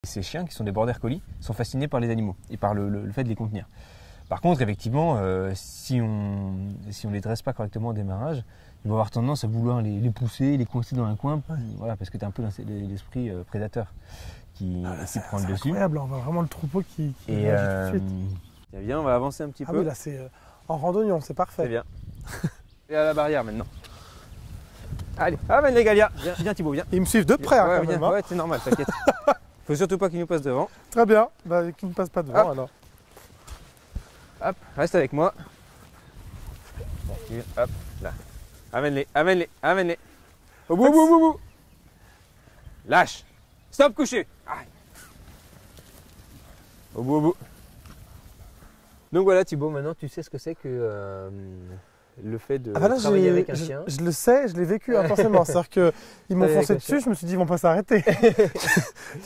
ces chiens, qui sont des border collies, sont fascinés par les animaux et par le fait de les contenir. Par contre, effectivement, si on les dresse pas correctement au démarrage, ils vont avoir tendance à vouloir les pousser, les coincer dans un coin, voilà, parce que tu as un peu l'esprit prédateur qui prend le dessus. C'est incroyable, on voit vraiment le troupeau qui réagit tout de suite. Tiens, viens, on va avancer un petit peu. Oui, là c'est en randonnion, c'est parfait. C'est bien. Et à la barrière maintenant. Allez, amène les Galia. Viens Thibaut, viens. Ils me suivent de près quand même. Ouais, c'est normal, t'inquiète. Faut surtout pas qu'ils nous passent devant. Très bien, bah, qu'ils ne passent pas devant alors. Hop, reste avec moi. Hop, là. Amène-les. Au bout. Lâche. Stop, couché. Aïe. Au bout. Donc voilà Thibaut, maintenant tu sais ce que c'est que le fait de travailler avec un chien. Je le sais, je l'ai vécu intensément. C'est-à-dire qu'ils m'ont foncé dessus, je me suis dit ils vont pas s'arrêter.